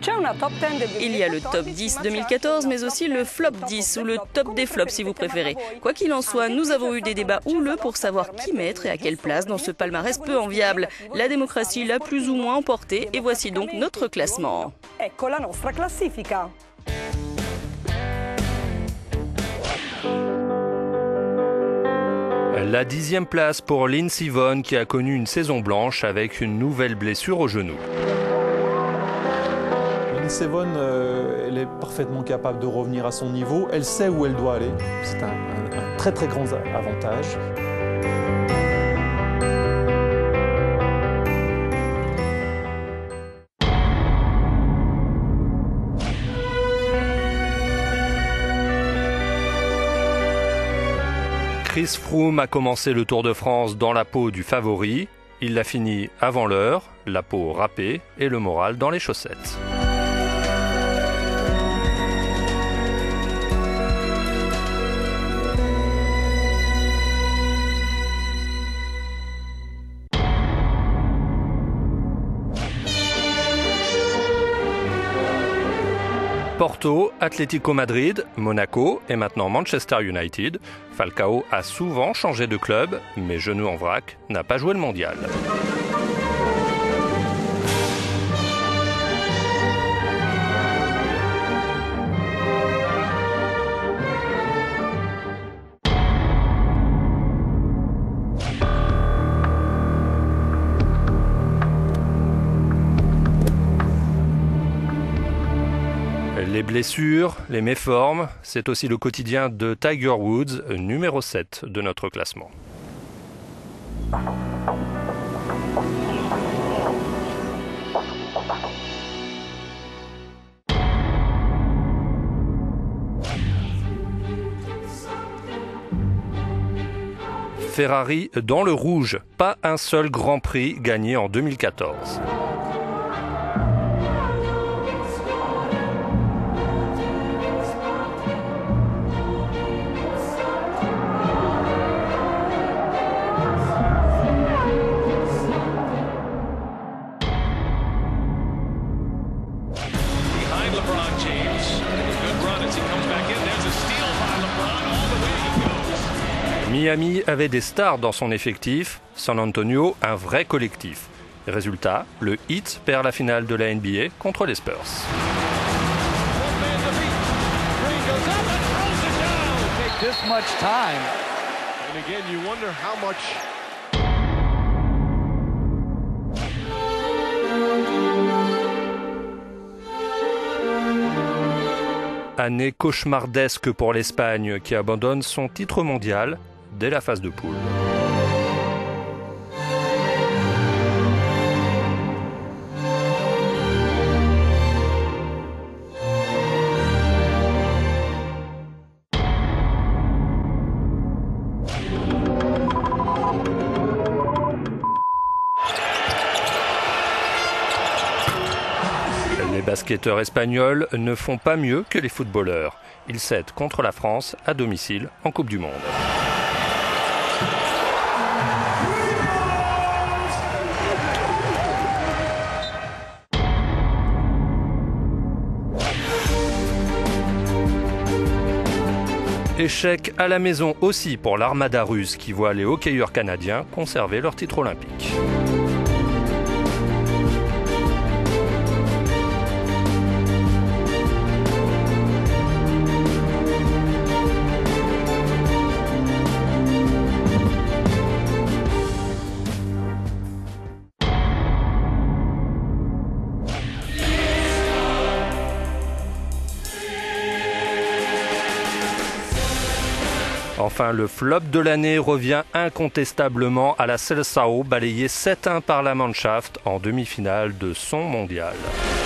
Il y a le top 10 2014, mais aussi le flop 10 ou le top des flops si vous préférez. Quoi qu'il en soit, nous avons eu des débats houleux pour savoir qui mettre et à quelle place dans ce palmarès peu enviable. La démocratie l'a plus ou moins emporté et voici donc notre classement. La 10e place pour Lindsey Vonn qui a connu une saison blanche avec une nouvelle blessure au genou. Lindsey Vonn, elle est parfaitement capable de revenir à son niveau. Elle sait où elle doit aller. C'est un très très grand avantage. Chris Froome a commencé le Tour de France dans la peau du favori. Il l'a fini avant l'heure, la peau râpée et le moral dans les chaussettes. Porto, Atlético Madrid, Monaco et maintenant Manchester United. Falcao a souvent changé de club, mais genou en vrac, n'a pas joué le mondial. Les blessures, les méformes, c'est aussi le quotidien de Tiger Woods, numéro 7 de notre classement. Ferrari dans le rouge, pas un seul Grand Prix gagné en 2014. Miami avait des stars dans son effectif, San Antonio un vrai collectif. Résultat, le Heat perd la finale de la NBA contre les Spurs. Année cauchemardesque pour l'Espagne qui abandonne son titre mondial dès la phase de poule. Les basketteurs espagnols ne font pas mieux que les footballeurs. Ils cèdent contre la France à domicile en Coupe du Monde. Échec à la maison aussi pour l'armada russe qui voit les hockeyeurs canadiens conserver leur titre olympique. Enfin, le flop de l'année revient incontestablement à la Seleção, balayée 7-1 par la Mannschaft en demi-finale de son mondial.